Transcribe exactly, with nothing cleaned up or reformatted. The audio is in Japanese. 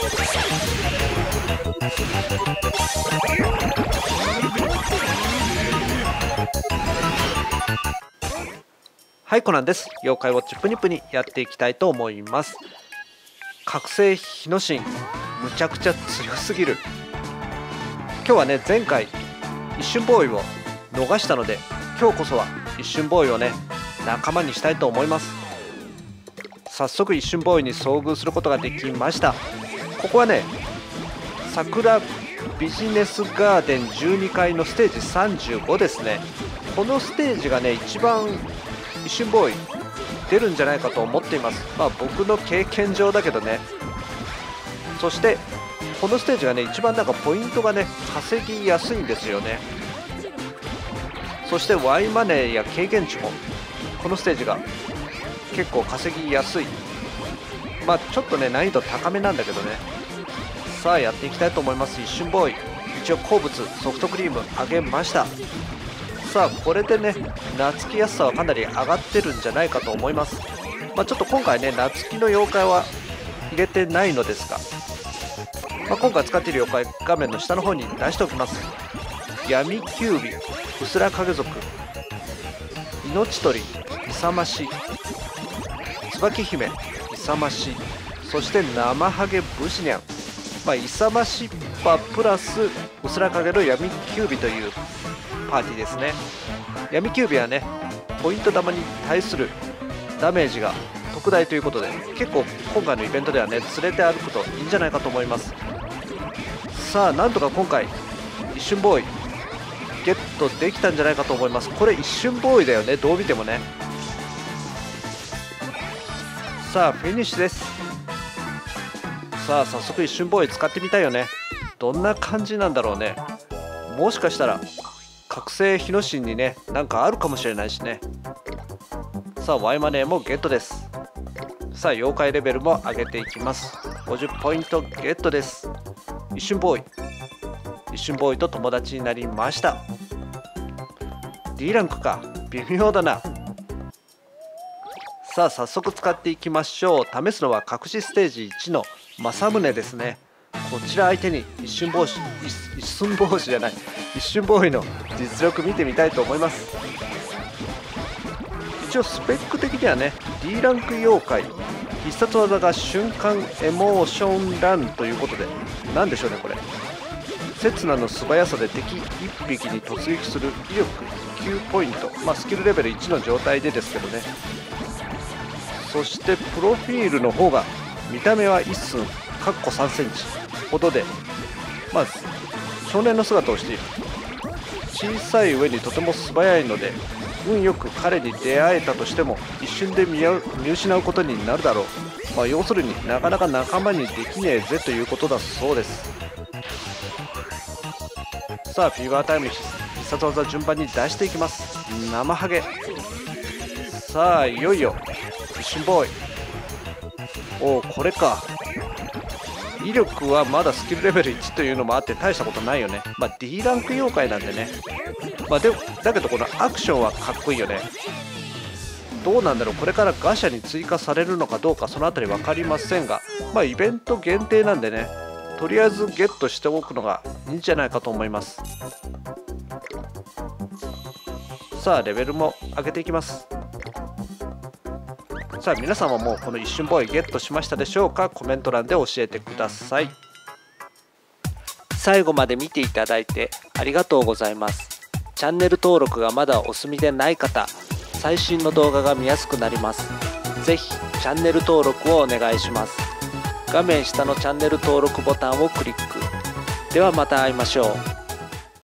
はい、コナンです。妖怪ウォッチプニプニやっていきたいと思います。覚醒日野神、むちゃくちゃ強すぎる。今日はね、前回一瞬ボーイを逃したので、今日こそは一瞬ボーイをね、仲間にしたいと思います。早速一瞬ボーイに遭遇することができました。ここはね、桜ビジネスガーデンじゅうにかいのステージさんじゅうごですね。このステージがね、一番一瞬ボーイ出るんじゃないかと思っています。まあ僕の経験上だけどね。そしてこのステージがね、一番なんかポイントがね稼ぎやすいんですよね。そして Y マネーや経験値もこのステージが結構稼ぎやすい。まあちょっとね難易度高めなんだけどね。さあやっていきたいと思います。一瞬ボーイ、一応好物ソフトクリームあげました。さあこれでね、夏きやすさはかなり上がってるんじゃないかと思います。まあ、ちょっと今回ね、夏きの妖怪は入れてないのですが、まあ、今回使っている妖怪、画面の下の方に出しておきます。闇キュービ、うすら影族、命取り、勇まし、椿姫、勇まし、そして生ハゲブシニャン、まあ、勇ましっぱプラスうすら影の闇キュービというパーティーですね。闇キュービはね、ポイント玉に対するダメージが特大ということで、結構今回のイベントではね、連れて歩くといいんじゃないかと思います。さあなんとか今回一瞬ボーイゲットできたんじゃないかと思います。これ一瞬ボーイだよね、どう見てもね。さあフィニッシュです。さあ早速一瞬ボーイ使ってみたいよね。どんな感じなんだろうね。もしかしたら覚醒日野神にね、なんかあるかもしれないしね。さあ Y マネーもゲットです。さあ妖怪レベルも上げていきます。ごじゅっポイントゲットです。一瞬ボーイ、一瞬ボーイと友達になりました。 D ランクか、微妙だな。さあ早速使っていきましょう。試すのは隠しステージいちの政宗ですね。こちら相手に一瞬ボーイ、一瞬ボーイじゃない一瞬ボーイの実力見てみたいと思います。一応スペック的にはね、 D ランク妖怪、必殺技が瞬間エモーションランということで、なんでしょうねこれ。刹那の素早さで敵いっぴきに突撃する威力きゅうポイント、まあスキルレベルいちの状態でですけどね。そしてプロフィールの方が見た目はいっ寸かっこさんセンチほどで、まあ少年の姿をしている。小さい上にとても素早いので、運よく彼に出会えたとしても一瞬で見失うことになるだろう。まあ、要するになかなか仲間にできねえぜということだそうです。さあフィーバータイムに必殺技順番に出していきます。生ハゲ。さあいよいよ一瞬ボーイ。おおこれか。威力はまだスキルレベルいちというのもあって大したことないよね。まあ D ランク妖怪なんでね。まあでもだけどこのアクションはかっこいいよね。どうなんだろう、これからガシャに追加されるのかどうかそのあたり分かりませんが、まあイベント限定なんでね、とりあえずゲットしておくのがいいんじゃないかと思います。さあレベルも上げていきます。さあ皆さんはもうこの一瞬ボーイゲットしましたでしょうか。コメント欄で教えてください。最後まで見ていただいてありがとうございます。チャンネル登録がまだお済みでない方、最新の動画が見やすくなります。ぜひチャンネル登録をお願いします。画面下のチャンネル登録ボタンをクリック。ではまた会いましょう。